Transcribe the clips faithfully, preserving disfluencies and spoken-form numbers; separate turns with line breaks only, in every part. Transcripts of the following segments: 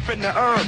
life in the earth.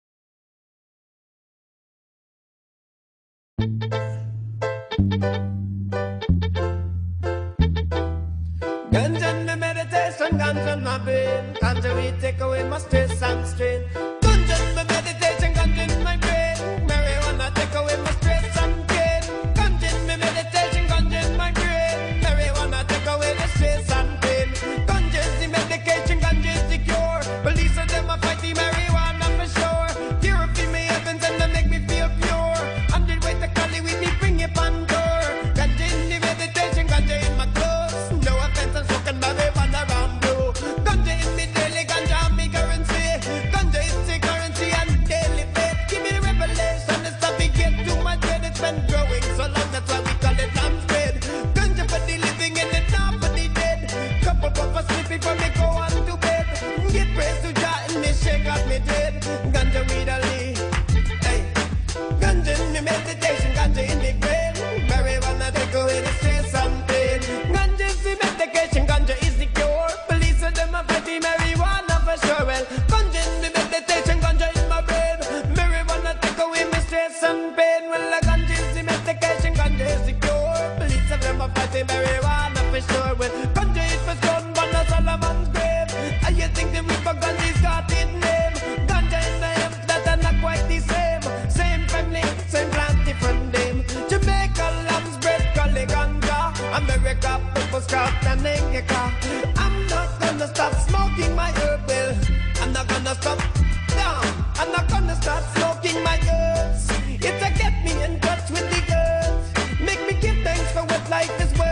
Ganja in my meditation, ganja in my brain. Ganja we take away my stress and strain. Ganja in my meditation, ganja in my brain. Marijuana take away my stress and pain. Ganja in my meditation, ganja in my brain. Marijuana take away the stress and pain. Ganja is the medication, ganja is the cure. Police of them a fight the marijuana for sure. Purify me heavens and they make me feel pure. Hundred ways to call it with me, bring it on door. Ganja in the meditation, ganja in my clothes. No offense, I'm smoking marijuana around blue. Ganja in me daily, ganja on me currency. Ganja is the currency and daily faith. Give me the revelation, the stuff we get too much and it's been growing so long, that's why we call it lamb's bread. Ganja for the living and it's not for the dead. Couple puffers sleepy before me go on to bed. Get praise to Jah and me shake out me dead. Ganja weed a lead. Hey. Ganja in me meditation, ganja in me brain. Marijuana take away the stress and pain. Ganja is the medication, ganja is the cure. Police of them a fight the marijuana for sure. Well, ganja in the meditation, ganja in my brain. Marijuana take away my stress and pain. Well, the ganja is the medication, ganja is the cure. Police of them a fight the marijuana for sure. Well, ganja is for stone, but not Solomon's grave. And you think the river ganja's got its name? Ganja in the hemp that are not quite the same. Same family, same plant, different name. Jamaica, lamb's bread, Cali ganja. America, purple craft and Engeka. I'm not gonna stop smoking my herb well. I'm not gonna stop down. I'm not gonna stop smoking my herbs. It's a get me in touch with the earth. Make me give thanks for what life is worth.